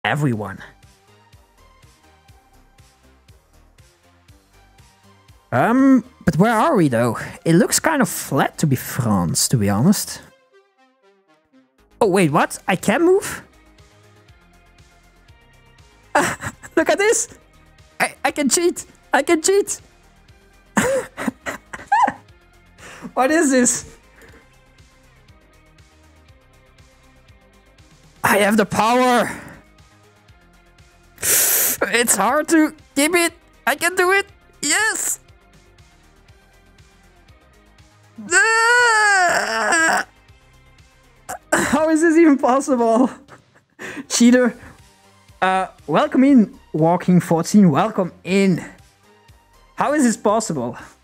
everyone. But where are we though? It looks kind of flat to be France, to be honest. Oh wait, what? I can move? Look at this! I can cheat! I can cheat! What is this? I have the power! It's hard to keep it! I can do it! Yes! How is this even possible? Cheater. Welcome in, Walking 14. Welcome in. How is this possible?